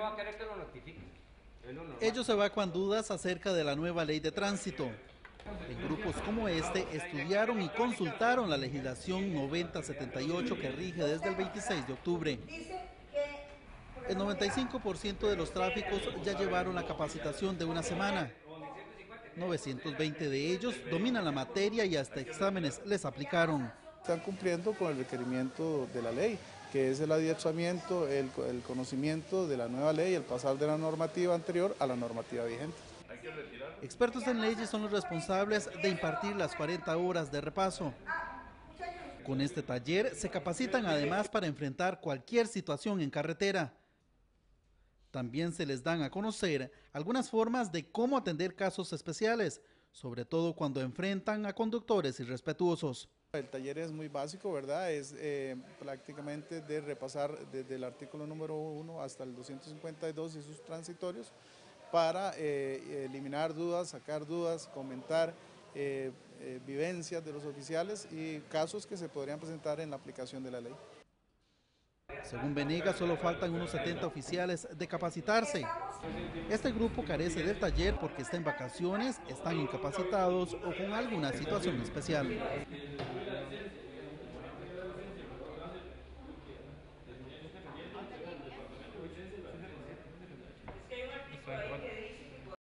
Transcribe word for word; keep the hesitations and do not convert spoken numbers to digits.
va a querer que lo notifique. Ellos evacúan dudas acerca de la nueva ley de tránsito. En grupos como este estudiaron y consultaron la legislación noventa setenta y ocho que rige desde el veintiséis de octubre. El noventa y cinco por ciento de los tráficos ya llevaron la capacitación de una semana. novecientos veinte de ellos dominan la materia y hasta exámenes les aplicaron. Están cumpliendo con el requerimiento de la ley, que es el adiestramiento, el, el conocimiento de la nueva ley, el pasar de la normativa anterior a la normativa vigente. Expertos en leyes son los responsables de impartir las cuarenta horas de repaso. Con este taller se capacitan además para enfrentar cualquier situación en carretera. También se les dan a conocer algunas formas de cómo atender casos especiales, sobre todo cuando enfrentan a conductores irrespetuosos. El taller es muy básico, ¿verdad? Es eh, prácticamente de repasar desde el artículo número uno hasta el doscientos cincuenta y dos y sus transitorios para eh, eliminar dudas, sacar dudas, comentar eh, eh, vivencias de los oficiales y casos que se podrían presentar en la aplicación de la ley. Según Venegas, solo faltan unos setenta oficiales de capacitarse. Este grupo carece del taller porque está en vacaciones, están incapacitados o con alguna situación especial.